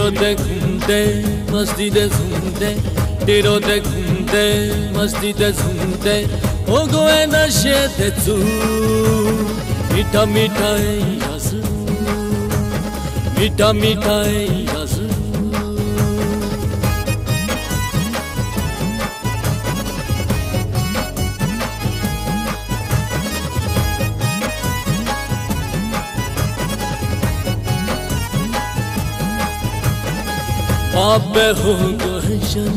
तेरो दे घूमते मस्ती दे झूमते, तेरो दे घूमते मस्ती दे झूमते, हो गए नशे दे तू मीठा मीठा है रस, मीठा मीठा है रस। आपे हो गोहशन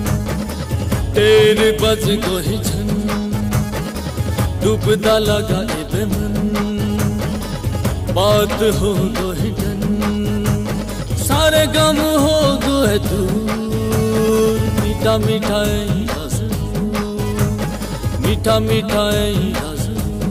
तेरे बज गोहछन, डूबता लगा ए मन बात हो गोहन, सारे गम हो गए दूर, मीठा मीठा है रस, मीठा मीठा है रस।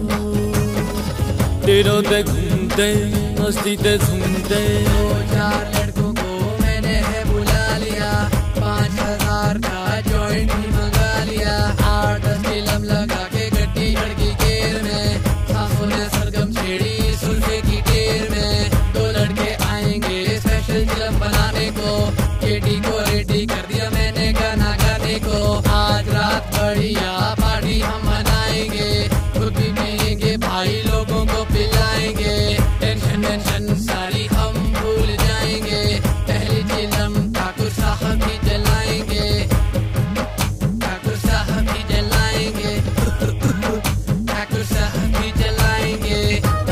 तेरो दे घूमते मस्ती दे झूमते, लड़कों को मैंने है बुला लिया, 5000 का जॉइंट भी मंगा लिया, 8-10 फिल्म लगा के गड्डी लड़की गेर में, सासों ने सरगम छेड़ी सुल्फे की टेर में, 2 लड़के आएंगे स्पेशल फिल्म बनाने को, केटी को रेडी कर दिया मैंने गाना गाने को, आज रात बढ़िया पार्टी हम मनाएंगे, खुद भी पिएंगे भाई लोगों को पिलाएंगे, टेंशन टेंशन सारी हम भूल जाएंगे, पहली चिलम ठाकुर साहब ही जलाएंगे, ठाकुर साहब ही जलाएंगे, ठाकुर साहब ही जलाएंगे।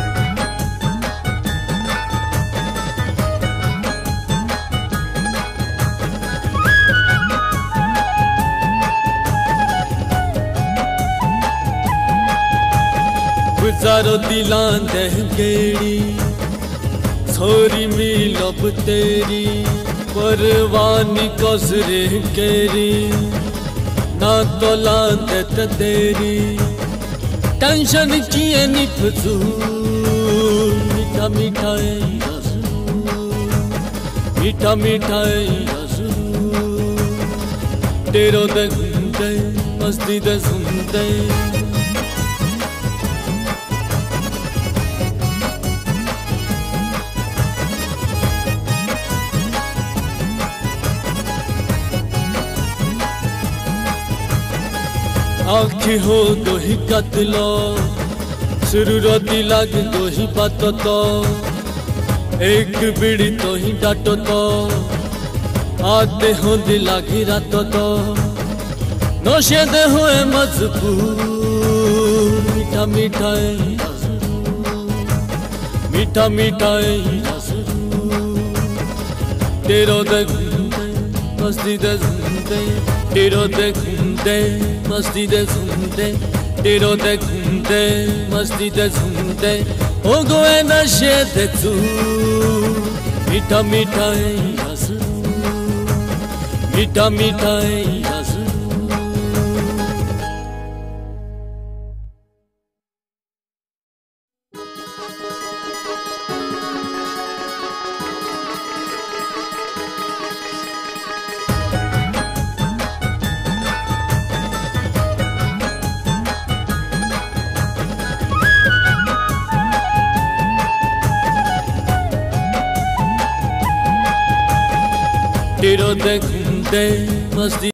गुजारो दिलां दे गेड़ी छोरी मिलब तेरी, परवानी कसरे केरी ना तो लांदे तेरी, टेंशन किए नी फजूल, मीठा मीठा है रस, मीठा मीठा है रस। तेरो दे घूमते मस्ती दे झूमते, आँखी हो दो ही कतलो सुरुरती लग दो ही बात तो, एक बीड़ी तो ही डाटो तो, आते हो दिला की रात तो, नशे दे हुए मजबूर, मीठा मीठा है रस, मीठा मीठा है रस। तेरो दे घूमते मस्ती दे झूमते, तेरो दे घूमते मस्ती दे झूमते, तेरो दे घूमते मस्ती दे झूमते, हो गए नशे दे तू मीठा मीठा है रस, मीठा मीठा है रस। तेरो दे घूमते मस्ती